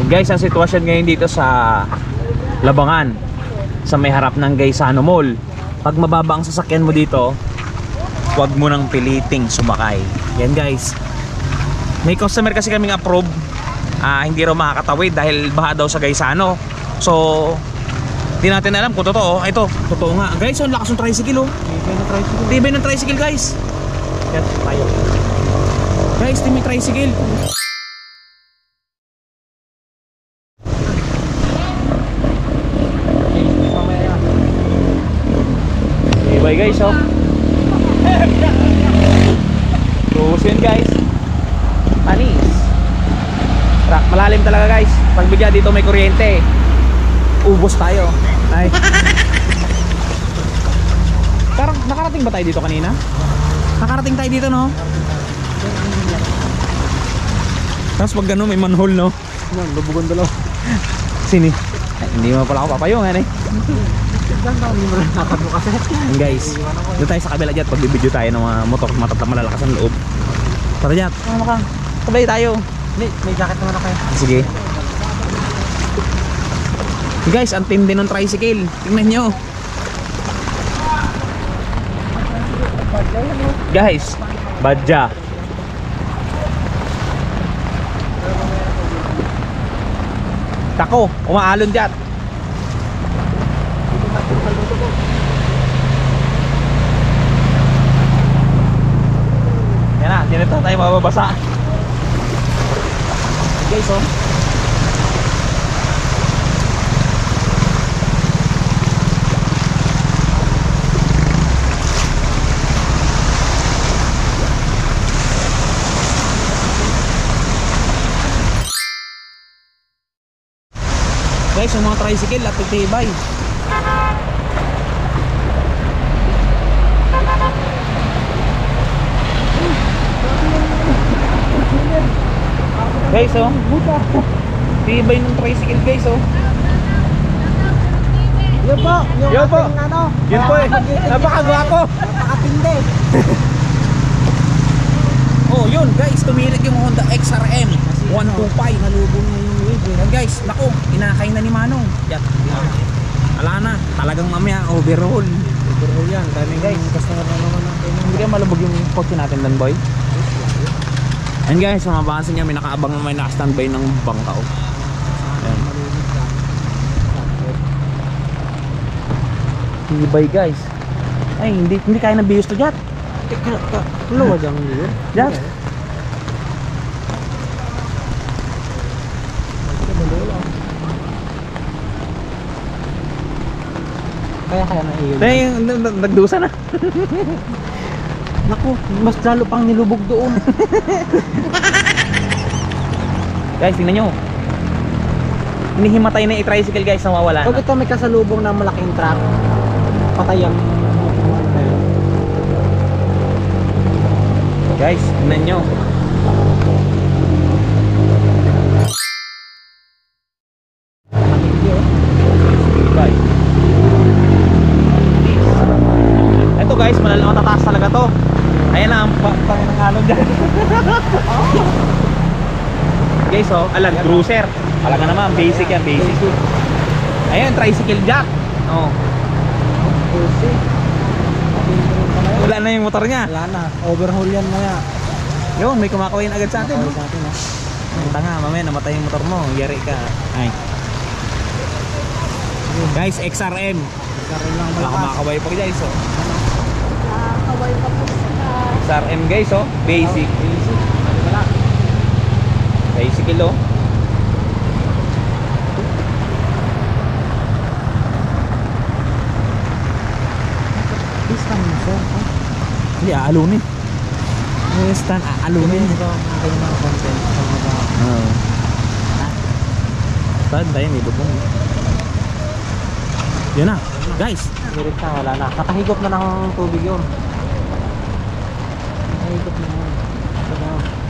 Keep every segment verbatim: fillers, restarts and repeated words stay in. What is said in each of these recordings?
Guys, ang sitwasyon ngayon dito sa Labangan, sa may harap ng Gaisano Mall, pag mababa ang sasakyan mo dito, huwag mo nang piliting sumakay. Yan guys, may customer kasi kaming approve, uh, hindi raw makakatawid dahil baha daw sa Gaisano. So hindi natin alam kung totoo. Ito, totoo nga guys. Ang lakas ng tricycle, oh. Tibay ng tricycle. Tibay ng tricycle guys. Yan tayo guys, tibay tricycle. Tibay guys, oh. Cruise yun guys. Panis. Malalim talaga guys. Pagbigya dito may kuryente, ubos tayo. Ay. Parang nakarating ba tayo dito kanina? Nakarating tayo dito, no? Tapos pag gano'n may manhole, no? Lubugan dalaw. Sini? Ay, hindi mo pala ako papayungan eh. And guys, doon tayo sa kabila dyan. Pagbibidyo tayo ng mga motor matatang malalakas ang loob. Tara dyan, ano ka? Sabay tayo. May, may jacket naman ako eh. Sige. Guys, ang tindi ng tricycle. Tingnan nyo. Guys, badya. Tako, umaalon dyan. Yan na, dito tayo mababasa. Guys, oh. Guys, yung mga tricycle at titibay. Guys, oh. Tibay ng tricycle guys, oh. Yun po, yung Yun po. ating ano. Yun po eh. Napakagwapo. Napakatindi. Oh, yun guys, tumirik yung Honda X R M one twenty-five. Nalubong na yung wave eh. Yan guys, naku, inakay na ni Manong. Yan. Wala na, talagang mamaya overhaul. Overhaul yan, daming guys. Customer na naman natin. Hindi kaya malubog yung kotse natin dan boy. Yan guys, kung mapapansin nyo, may nakaabang na may naka-standby ng bangka, oh. Yan. Tibay guys. Ay, hindi hindi kaya ng bihos to dyan. Luwa dyan yun. Dyan. Kaya kaya na iyo. Ay, nagdusa na. Naku, mas lalo pang nilubog doon. Guys, tingnan nyo. Hinihimatay na yung tricycle guys, nawawala Pag na. ito may kasalubong na malaking truck, patay ang Guys, tingnan nyo. Ito guys, malalang matataas talaga to. Ayan na ang pangin ng alon dyan. Guys, oh, alam, cruiser. Talaga naman, basic yan, basic. Ayan, tricycle jack. Oh. Wala na yung motor niya. Wala na, overhaul yan maya. Yun, may kumakawin agad sa atin. Kumakain No? sa atin, ha? Ang tanga, mamaya namatay yung motor mo. Yari ka. Ay. Guys, X R M. Karoon lang Wala malakas. kumakaway pa guys, oh. Nakakaway pa po sa X R M guys, oh. Basic. Basic. Wala. Bicycle, oh. Pistan mo sir. Hindi, aalunin. Yung stand, aalunin. Ito ang mga content sa mga Oo. Saan tayo, may bubong. Yun na, guys. Direct na, wala na. Nakahigop na ng tubig yun. Nakahigop na yun. Wala.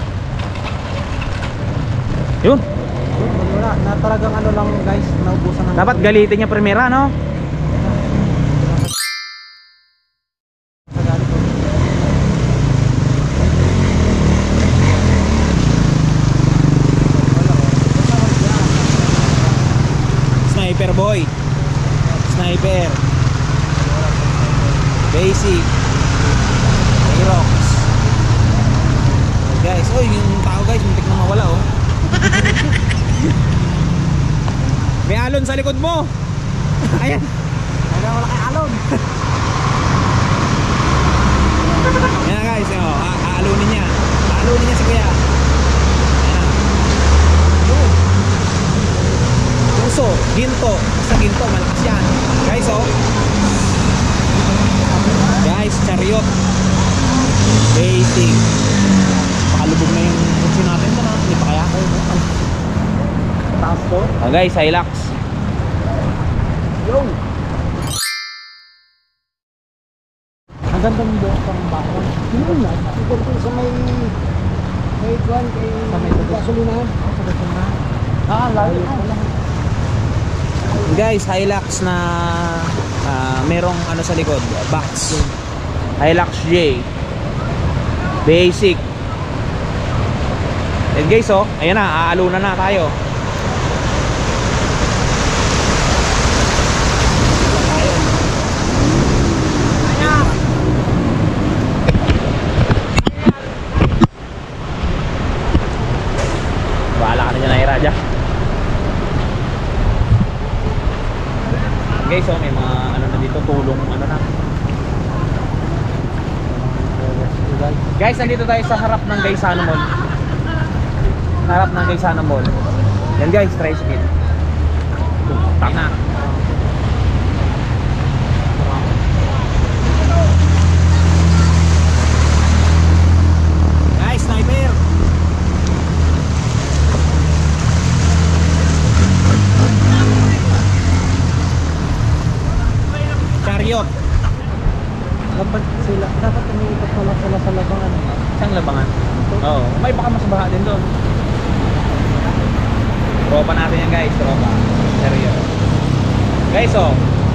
Yun. Yun, wala. Na talagang ano lang guys, naubusan ng Dapat galitin niya primera, no? Sniper boy. Sniper. Basic. Aerox. Guys, oh yung tao guys, muntik na mawala oh. May alon sa likod mo. Ayan. Kaya wala kay alon. Ayan guys, oh, a- aalunin niya. Aalunin niya si kuya. Ayan. Yun. Puso, ginto. Sa ginto, malakas yan. Guys, oh. Guys, chariot. Baiting. Pakalubog na yung kutsi natin ito na. Hindi pa kaya kayo. Taas to. Oh, guys, Hilux. Yo. Ang ganda ng buong pang bakon. Yun na. Siguro sa may may kwan kay sa may gasolinahan. Sa gasolinahan. Ah, layo pa lang. Guys, Hilux na ah, merong ano sa likod, box. Hilux J. Basic. And guys, oh, ayan na, aalunan na tayo. Bahala ka na dyan, Airaja. Guys, oh, may mga ano na dito, tulong ano na. Guys, nandito tayo sa harap ng Gaisano Mall. Harap ng Gaisano Mall. Yan guys, tricycle. Tak na. Guys, sniper. Chariot. Dapat sila, dapat umiikot pala sila sa labangan. Saan labangan? Oo. May baka mas baha din doon. Tropa natin yan guys, tropa. Chariot. Guys, oh.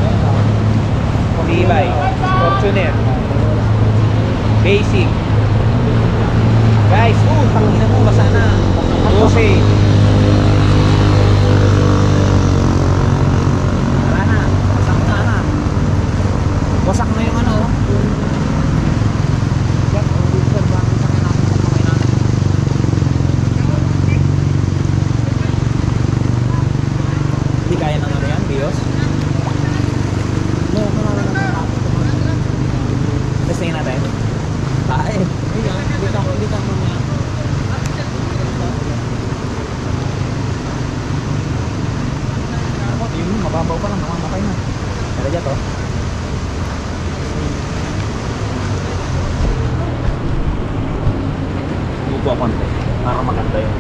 Tibay. Fortuner. Basic. Guys, oh, tangina mo, basa na. Dose. Wala na. Wasak na na. Wasak na yung ano. Yan, hindi sir, bakit sa kanya natin sa kamay natin. Hindi kaya ng ano yan, Bios. No, kumala na natin. Testingin natin. Ay. Ayan, hindi ka, hindi ka mamaya. Yun, mababaw pa lang, mamamatay na. Kaya dyan to. Buko ako konti para maganda yun.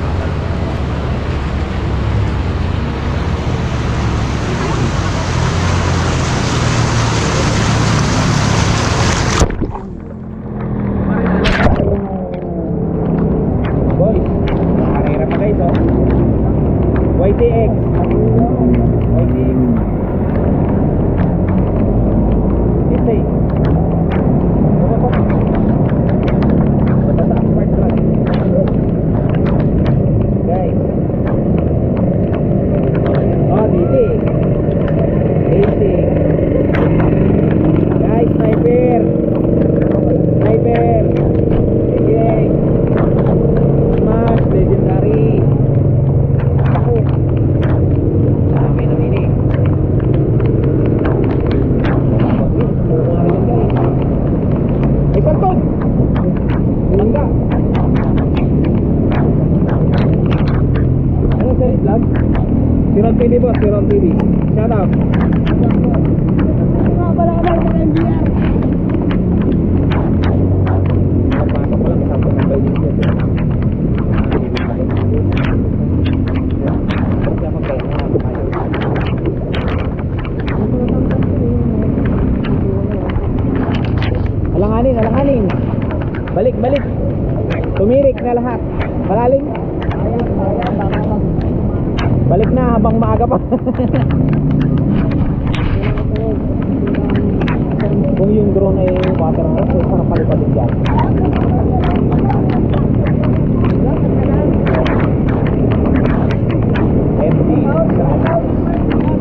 Boys, karera pa guys oh. Y T X. Y T X. Ito eh. Basta sa smart truck. Guys. Oh, dito eh. Basic. Guys, sniper. Sniper. Okay. Smash, legendary. Ako. Dami na mini. May santog. Langga. Ano sa vlog? Si Ron T V boss, si Ron T V. Shout out. Mga pala ka ba ng N B R? Pasok ko lang, pasok ng bailin dyan. Alanganin, alanganin. Balik, balik. Tumirik na lahat. Malalim. Balik na habang maaga pa. Kung yung drone ay waterproof, so sana palipad din dyan. F D.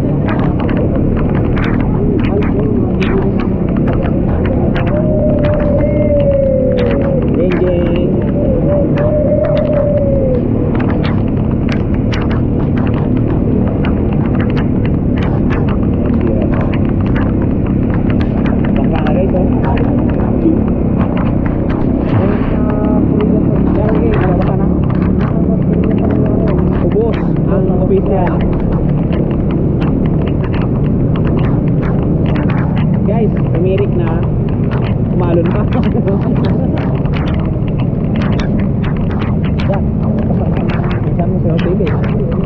Base yan. Guys, tumirik na. Umalon pa. Yan. Saan mo sa hotel eh?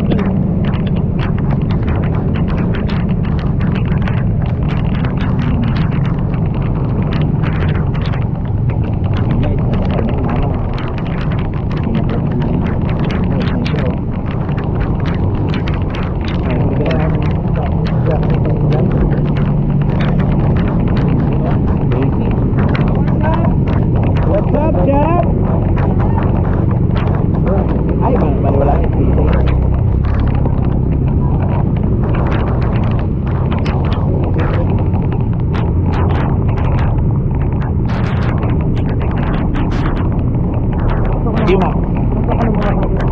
What's up, Jeff? Ay, bal bal wala eh. Di mo.